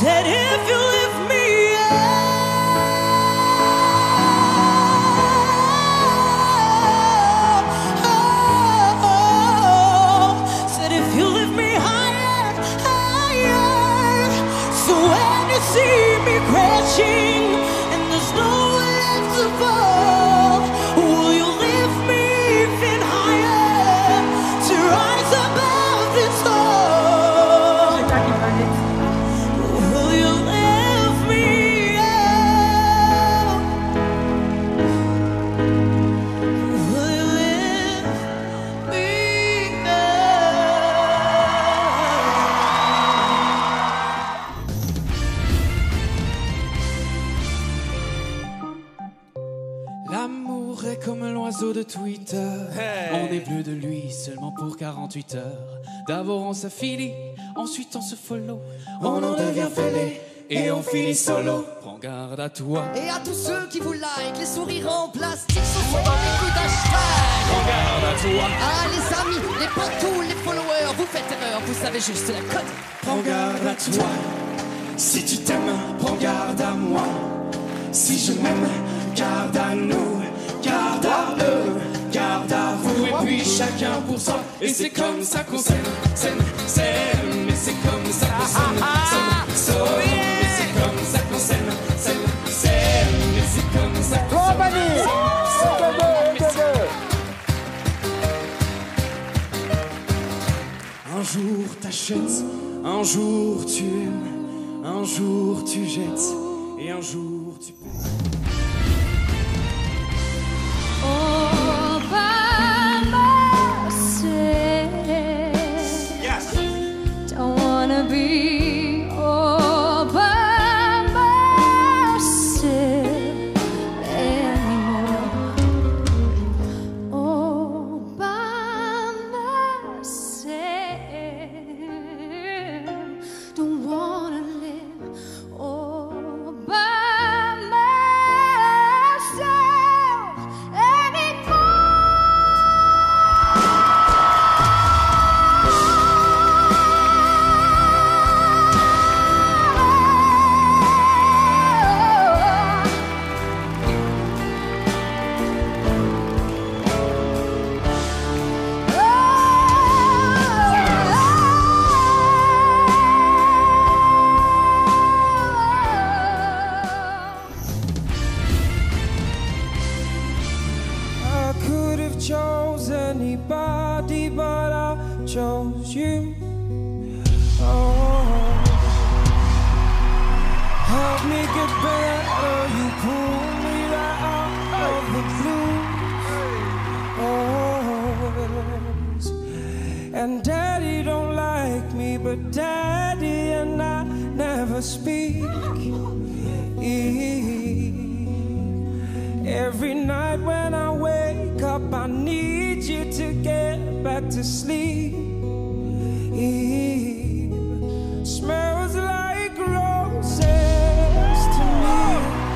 said if you lift me up, said if you lift me higher, higher. So when you see me crashing and there's nowhere left to fall, will you lift me even higher to rise above this all? Will you lift me up? Will you lift me up? L'amour est comme l'oiseau de Twitter. On est bleu de lui seulement pour 48 heures. D'abord on s'affilie, ensuite on se follow. On en devient fêlé et on finit solo. Prends garde à toi. Et à tous ceux qui vous like, les sourires en plastique, ce sont des coups d'hashtag. Prends garde à toi. Ah les amis, les pantous, les followers, vous faites erreur, vous savez juste la cote. Prends garde à toi. Si tu t'aimes, prends garde à moi. Si je m'aime, garde à nous, garde à eux, garde à vous. Et puis chacun pour soi. Et c'est comme ça qu'on s'aime, s'aime, s'aime. Et c'est comme ça qu'on s'aime, s'aime, s'aime. Et c'est comme ça qu'on s'aime, s'aime, s'aime. Et c'est comme ça qu'on s'aime, s'aime. Un jour t'achètes, un jour tu aimes, un jour tu jettes, et un jour tu paies. All by myself. Yes. Don't wanna be all by myself anymore. All by myself. Don't wanna live all by myself anymore. I could have chose anybody, but I chose you. Oh, help me get better. You pull me right out of the blues. Oh, and Daddy don't like me, but Daddy and I never speak. Every night when I wake up, I need you to get back to sleep. Smells like roses to me.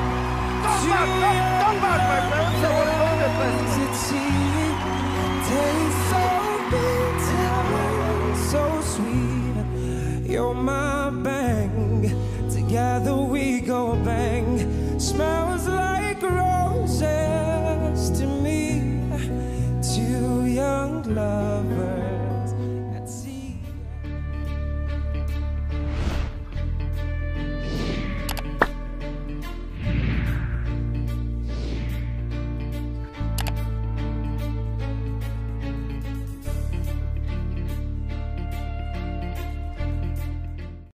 Come back, my friend. So what's wrong with this? Tastes so bitter, so sweet. You're my bang. Together we go bang. Smells like roses to me. Too young love.